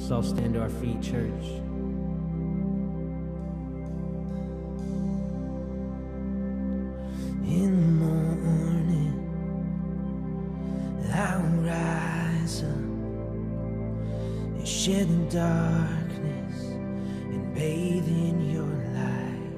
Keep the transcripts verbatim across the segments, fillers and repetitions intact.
Let's all stand to our feet, church. In the morning, I will rise up and shed the darkness and bathe in your light,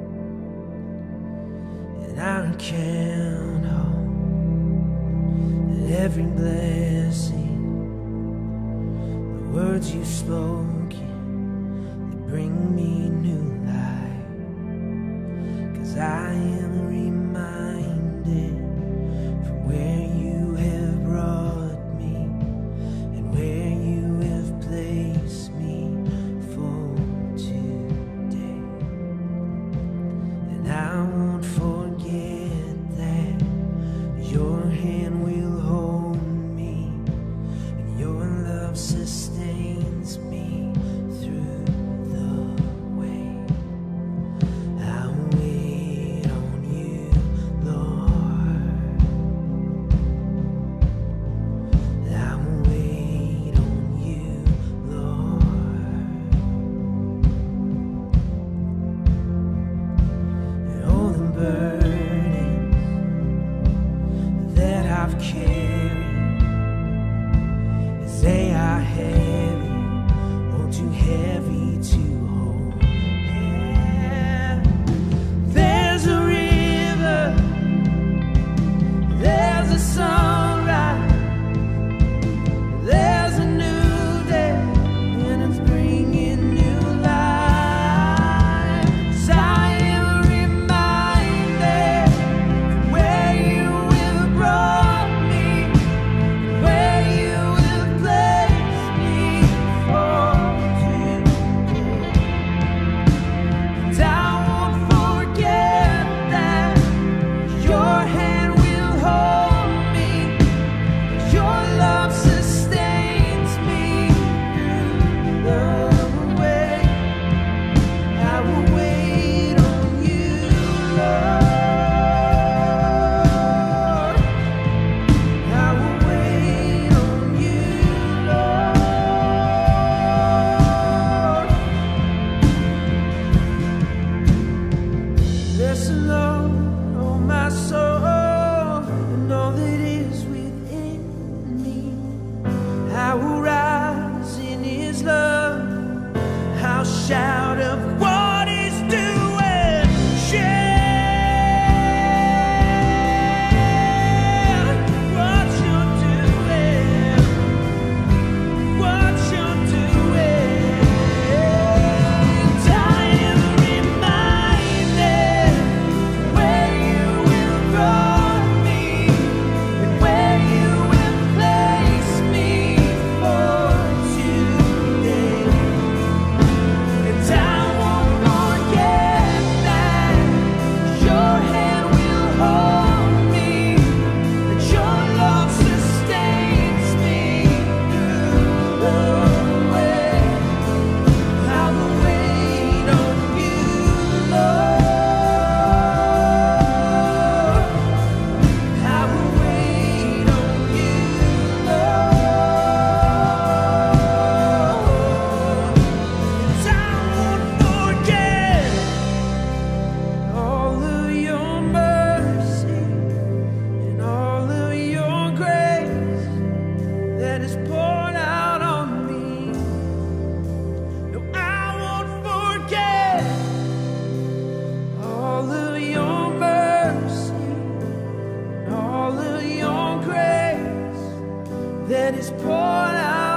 and I will count on every blessing, the words you've spoken that bring me new life, 'cause I am reminded from where you have brought me and where you have placed me for today, and I won't forget that your hand will hold me and your love sustains me through the way. I'll wait on you, Lord. I'll wait on you, Lord. And all the burdens that I've carried, as they are heavy, oh, too heavy to hold. Yeah. There's a river, there's a sunrise, there's a new day, and it's bringing new life. 'Cause I am reminded where you have brought me, where you have placed me for today. And I won't forget that your hand will hold me, your love sustains me through the way. I will wait on you, Lord. I will wait on you, Lord. Bless the Lord, oh my soul, and all that is within me. I will rise in His love. I'll shout of what He's doing. Share what you're doing, what you're doing. And I am reminded where you have brought me and where you have placed me for today. And I won't forget that your hand will hold me, that your love sustains me through the way. I will wait on you, Lord. I will wait on you, Lord. And I won't forget all of your mercy and all of your grace that is poured out on me. No, I won't forget all of your mercy and all of your grace that is poured out